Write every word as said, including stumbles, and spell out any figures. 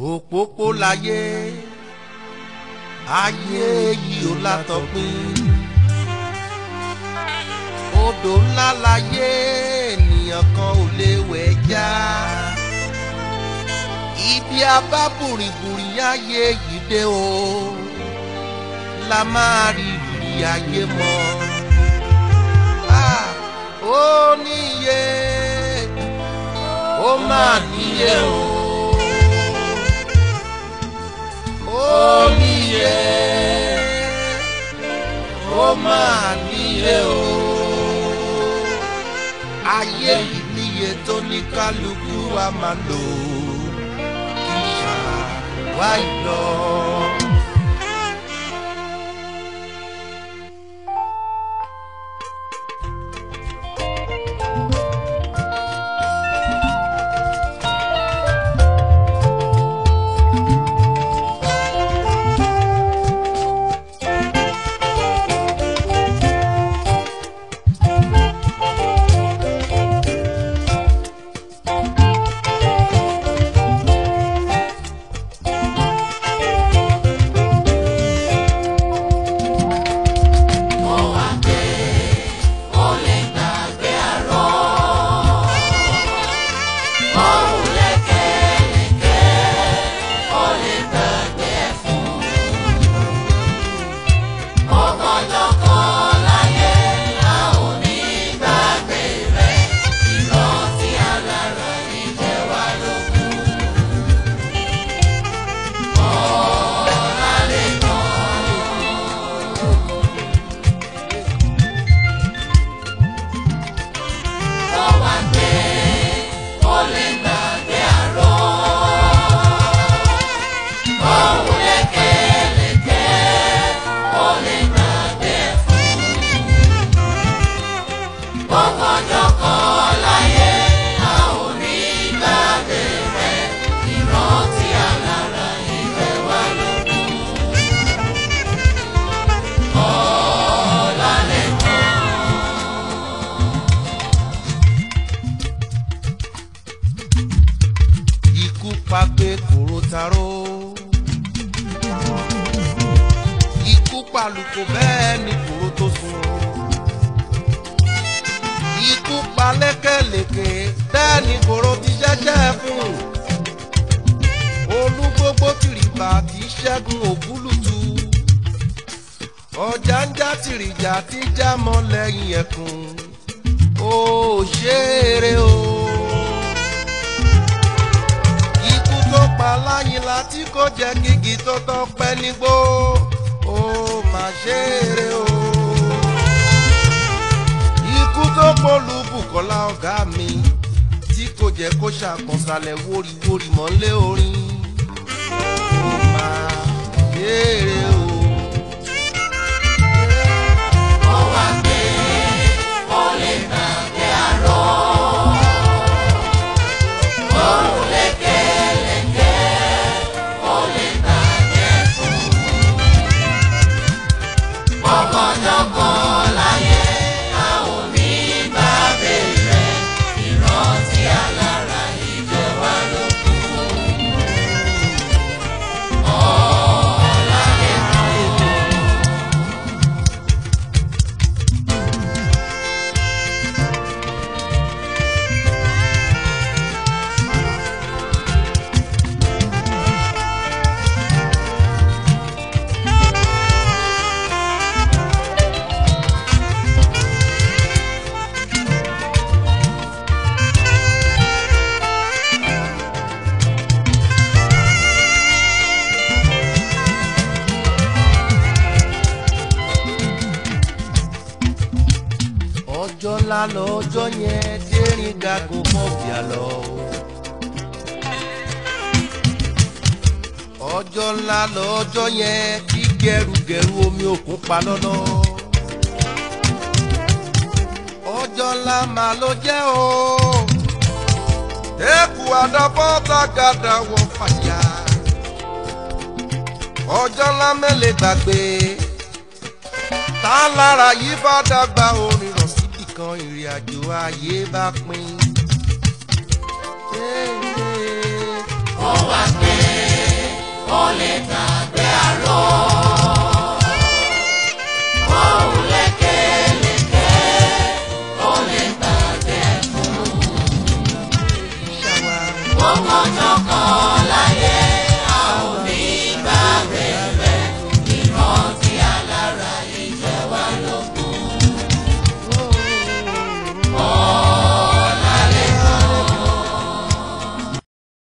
òpópó láyé ayé yìí ò látọ̀pin odò ńlá láyé ènìyàn kan ò lè wẹ̀ já ibi abá bùrìbùrì ayé yìí dé o la máa rí ìrírí ayé mọ́ ó níye ó máa níye o. Ó níye ó máa níye o ayé yìí níye tó ní kálukú wa máa lò kí ṣàwá ìlọ. Pàgbé kòró taró ikú pàlùkò bẹ́ẹ̀ ni kòró tó sùn ikú pa lékèlékè bẹ́ẹ̀ ni kòró ti ṣẹ́ṣẹ́ fún olúgbógbó tìrìbà tí ṣẹ́gun ògúlùtù ọjà ń já tìrìjà tí já mọ́ lẹ́yìn ẹkùn ó ṣeré o. Tó pa láyìn láti kó jẹ gígì tó tọpẹ́ nígbó ó mà ṣeré o. Ikú tó pọ̀lú Bùkọ́lá ọ̀gá mi tí kò jẹ́ kó ṣàkọsálẹ̀ wóríwórí mọ́lé orin ó mà ṣeré o. Ó wá gbé ó lè gbàgbé àárọ̀ ó lè ké. Ọ̀pọ̀lọpọ̀ láyé a ò ní gbàgbé rẹ̀ ìrántí alára ìjẹ́ wa ló kù. Ọjọ́ ńlá lọ́jọ́ yẹn dẹ́rìn gàgò mọ́bìà lọ. Ọjọ́ ńlá lọ́jọ́ yẹn tí gẹrugẹru omi òkun pa lọ́lọ́. Ọjọ́ ńlá mà ló jẹ́ o. Eku àdàbọ̀ tàgàdà wọ fàyà. Ọjọ́ ńlá mẹ́lẹ̀ gbàgbé. Tá lára yìí bá dàgbà orin rọ̀ síbì kan ìrìn àjò ayé bá pín. Ó wá gbé. ọkàn